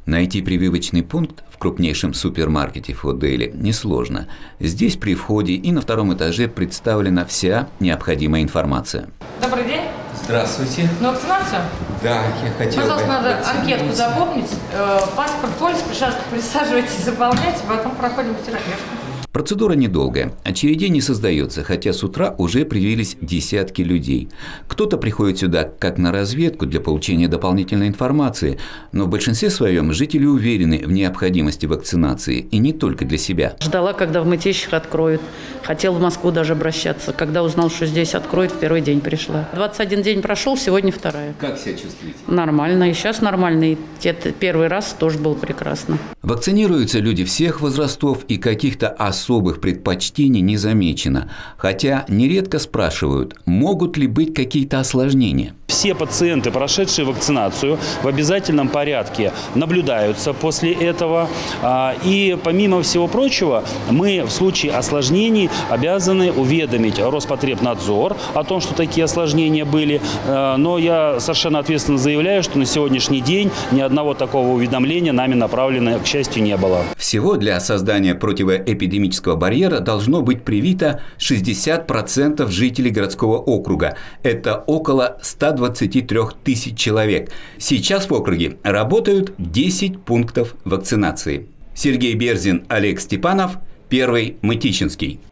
Найти прививочный пункт в крупнейшем супермаркете Фодели несложно. Здесь при входе и на втором этаже представлена вся необходимая информация. Добрый день. Здравствуйте. На вакцинацию? Да, я хотел бы... Пожалуйста, надо анкетку заполнить, паспорт, полис, присаживайтесь, заполняйте, потом проходим к терапевту. Процедура недолгая. Очередей не создается, хотя с утра уже привились десятки людей. Кто-то приходит сюда как на разведку для получения дополнительной информации, но в большинстве своем жители уверены в необходимости вакцинации, и не только для себя. Ждала, когда в Мытищах откроют. Хотела в Москву даже обращаться. Когда узнал, что здесь откроют, в первый день пришла. 21 день прошел, сегодня вторая. Как себя чувствуете? Нормально. И сейчас нормально. И первый раз тоже было прекрасно. Вакцинируются люди всех возрастов, и каких-то особых предпочтений не замечено. Хотя нередко спрашивают, могут ли быть какие-то осложнения. Все пациенты, прошедшие вакцинацию, в обязательном порядке наблюдаются после этого. И помимо всего прочего, мы в случае осложнений обязаны уведомить Роспотребнадзор о том, что такие осложнения были. Но я совершенно ответственно заявляю, что на сегодняшний день ни одного такого уведомления нами направлено, к счастью, не было. Всего для создания противоэпидемического барьера должно быть привито 60% жителей городского округа. Это около 123 тысяч человек. Сейчас в округе работают 10 пунктов вакцинации. Сергей Берзин, Олег Степанов, Первый Мытищинский.